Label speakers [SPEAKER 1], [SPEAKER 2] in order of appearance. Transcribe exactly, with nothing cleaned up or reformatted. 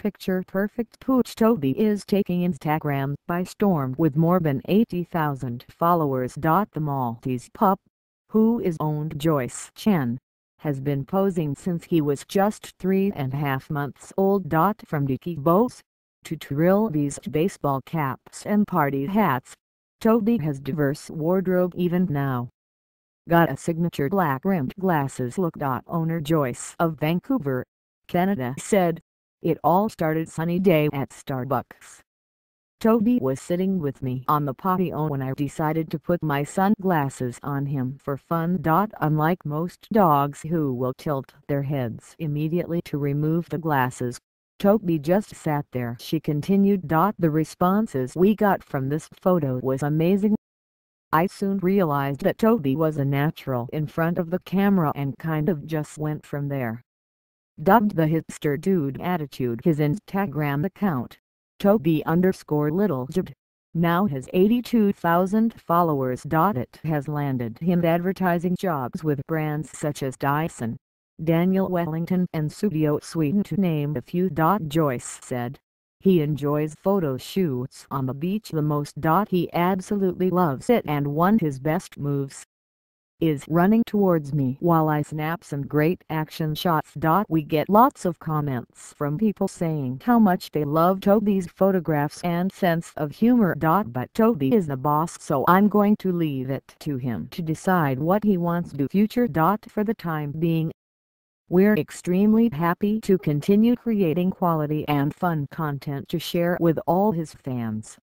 [SPEAKER 1] picture-perfect pooch Toby is taking Instagram by storm with more than eighty thousand followers. The Maltese pup, who is owned Joyce Chen, has been posing since he was just three and a half months old. From dicky bows to trilbies to baseball caps and party hats, Toby has diverse wardrobe even now. Got a signature black-rimmed glasses look. Owner Joyce of Vancouver, Canada said, "It all started sunny day at Starbucks. Toby was sitting with me on the patio when I decided to put my sunglasses on him for fun. Unlike most dogs who will tilt their heads immediately to remove the glasses, Toby just sat there," she continued. The responses we got from this photo was amazing. "I soon realized that Toby was a natural in front of the camera and kind of just went from there." Dubbed the hipster dude attitude, his Instagram account, Toby underscore little jib, now has eighty-two thousand followers. It has landed him advertising jobs with brands such as Dyson, Daniel Wellington and Studio Sweden, to name a few. Joyce said, "He enjoys photo shoots on the beach the most. He absolutely loves it, and one of his best moves is running towards me while I snap some great action shots." We get lots of comments from people saying how much they love Toby's photographs and sense of humor. But Toby is the boss, so I'm going to leave it to him to decide what he wants to do future. For the time being, we're extremely happy to continue creating quality and fun content to share with all his fans.